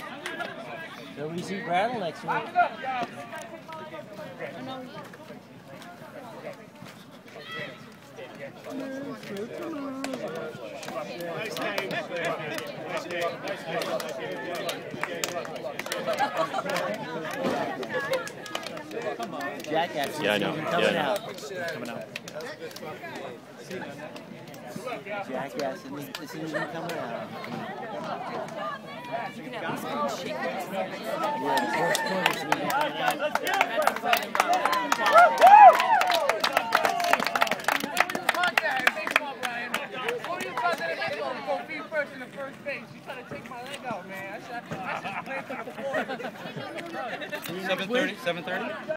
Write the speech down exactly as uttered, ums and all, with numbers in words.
So we see Brattle next week. Nice game. Nice game. Nice game. Jackass. Yeah, I know. Coming Yeah, I out. know. Coming out. Jackass isn't this isn't even coming out. You can at least go shake it. Yeah, the first quarter isn't even coming out. Let's get it. First in the first base, you trying to take my leg out, man. I should, I should play for the floor. seven thirty, seven thirty?